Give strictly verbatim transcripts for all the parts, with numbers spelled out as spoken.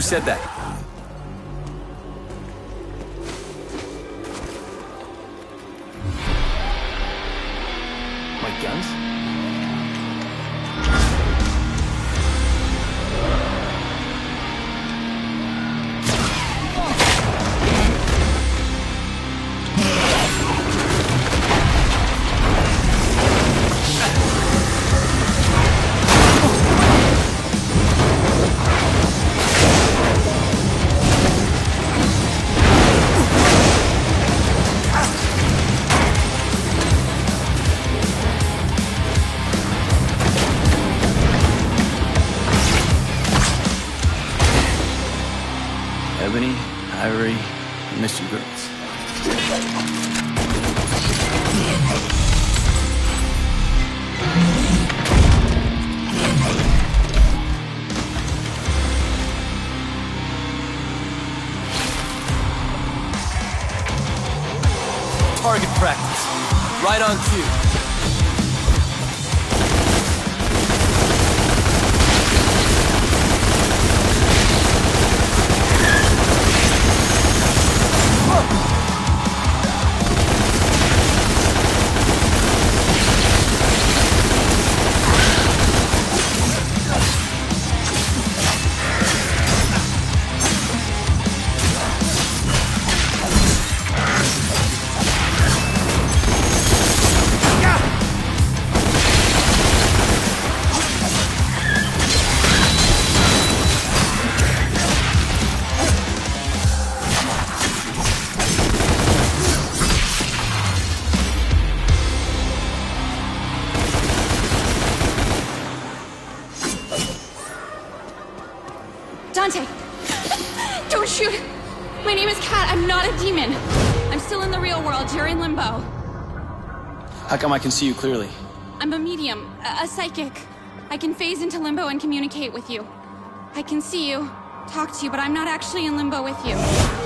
said that? My guns? Ebony, Ivory, I miss you girls. Target practice. Right on cue. Dante! Don't shoot! My name is Kat, I'm not a demon. I'm still in the real world, you're in limbo. How come I can see you clearly? I'm a medium, a, a psychic. I can phase into limbo and communicate with you. I can see you, talk to you, but I'm not actually in limbo with you.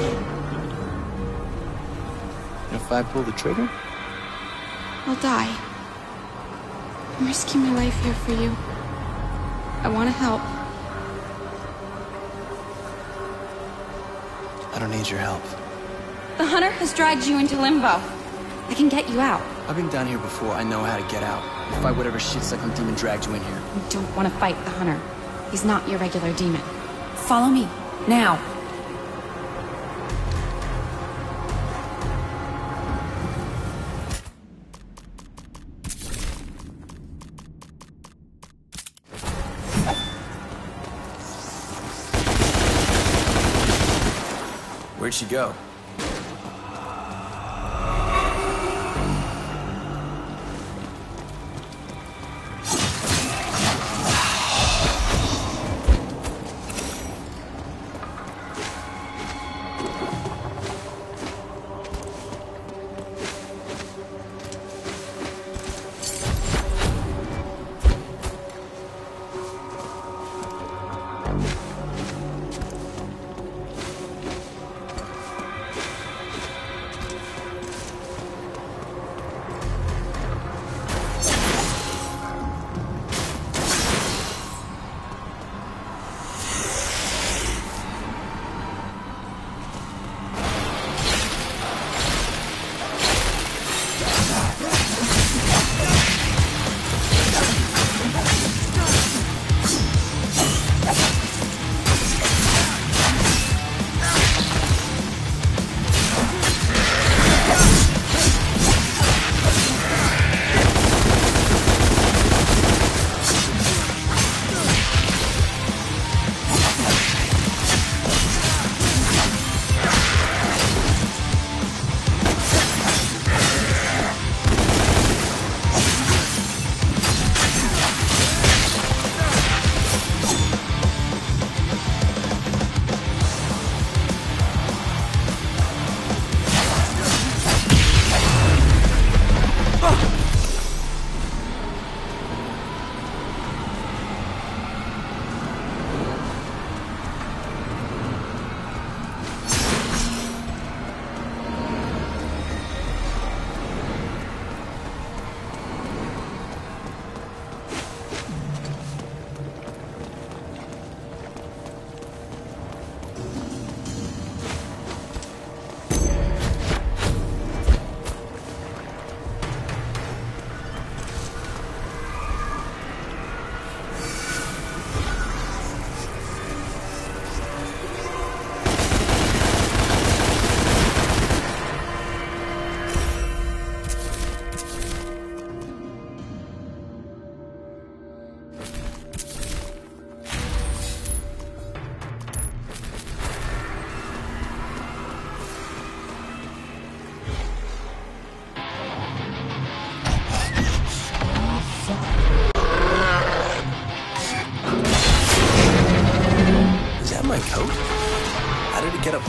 And if I pull the trigger? I'll die. I'm risking my life here for you. I want to help. I don't need your help. The hunter has dragged you into limbo. I can get you out. I've been down here before. I know how to get out. I'll fight whatever shit-sucking demon dragged you in here. You don't want to fight the hunter. He's not your regular demon. Follow me, now. Where'd she go?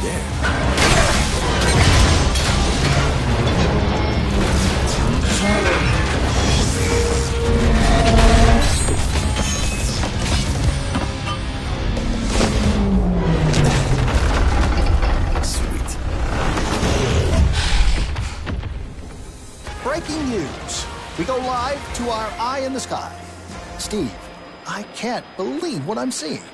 Sweet. Breaking news. We go live to our eye in the sky. Steve, I can't believe what I'm seeing.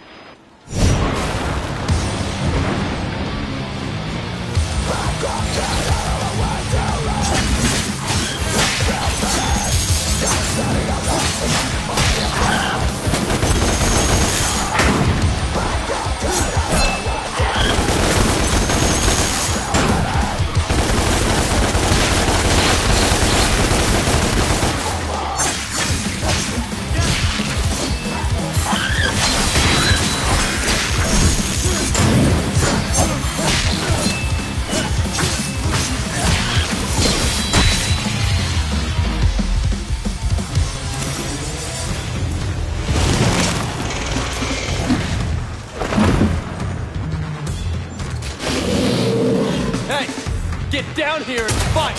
Get down here and fight!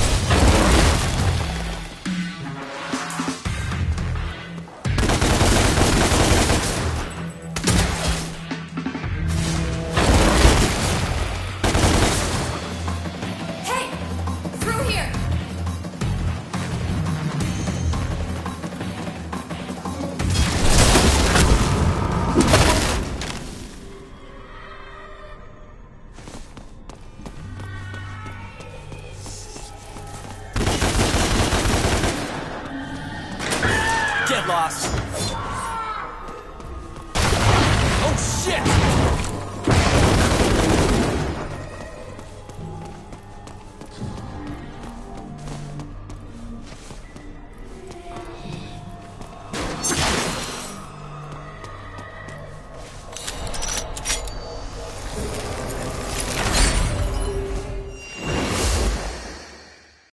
Hey! Through here! Get lost! Oh shit!